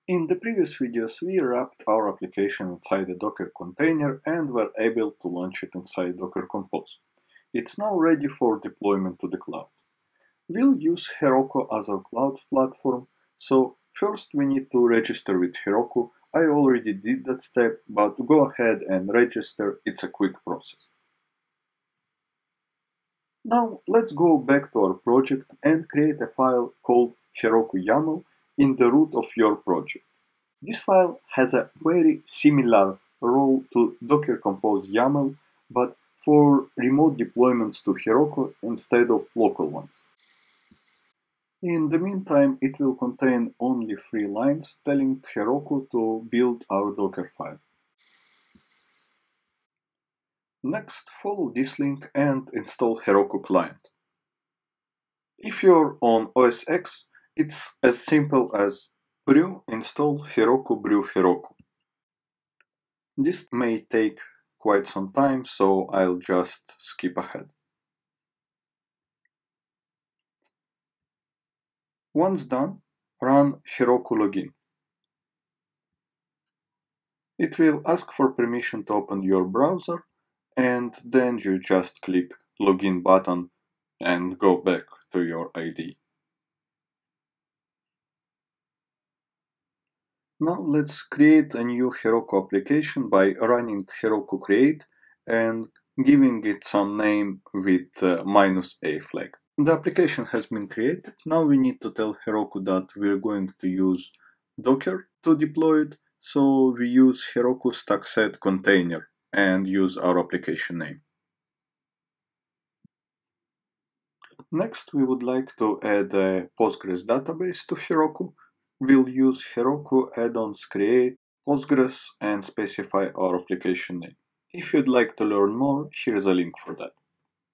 In the previous videos, we wrapped our application inside a Docker container and were able to launch it inside Docker Compose. It's now ready for deployment to the cloud. We'll use Heroku as our cloud platform, so first we need to register with Heroku. I already did that step, but go ahead and register, it's a quick process. Now let's go back to our project and create a file called Heroku YAML in the root of your project. This file has a very similar role to Docker Compose YAML, but for remote deployments to Heroku instead of local ones. In the meantime, it will contain only 3 lines telling Heroku to build our Docker file. Next, follow this link and install Heroku client. If you're on OS X, it's as simple as brew install Heroku brew Heroku. This may take quite some time, so I'll just skip ahead. Once done, run Heroku login. It will ask for permission to open your browser, and then you just click login button and go back to your ID. Now let's create a new Heroku application by running Heroku create and giving it some name with -a flag. The application has been created. Now we need to tell Heroku that we're going to use Docker to deploy it, so we use Heroku stackset container and use our application name. Next, we would like to add a Postgres database to Heroku. We'll use Heroku add-ons create Postgres and specify our application name. If you'd like to learn more, here's a link for that.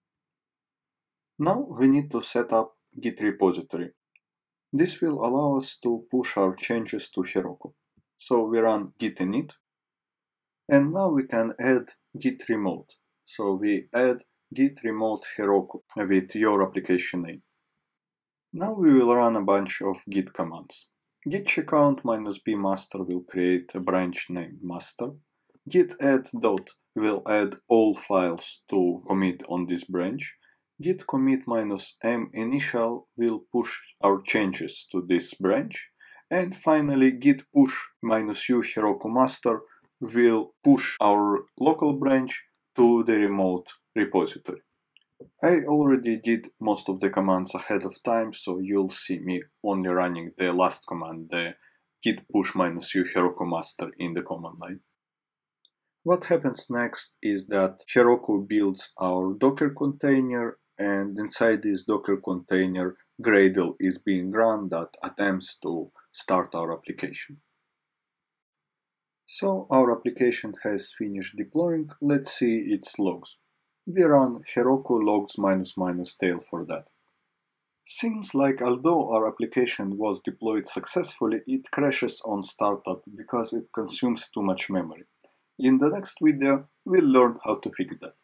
Now we need to set up Git repository. This will allow us to push our changes to Heroku. So we run git init, and now we can add git remote. So we add git remote Heroku with your application name. Now we will run a bunch of git commands. Git checkout -b master will create a branch named master. Git add dot will add all files to commit on this branch. Git commit -m initial will push our changes to this branch. And finally, git push -u Heroku master will push our local branch to the remote repository. I already did most of the commands ahead of time, so you'll see me only running the last command, the git push -u Heroku master in the command line. What happens next is that Heroku builds our Docker container, and inside this Docker container, Gradle is being run that attempts to start our application. So our application has finished deploying. Let's see its logs. We run Heroku logs --tail for that. Seems like although our application was deployed successfully, it crashes on startup because it consumes too much memory. In the next video, we'll learn how to fix that.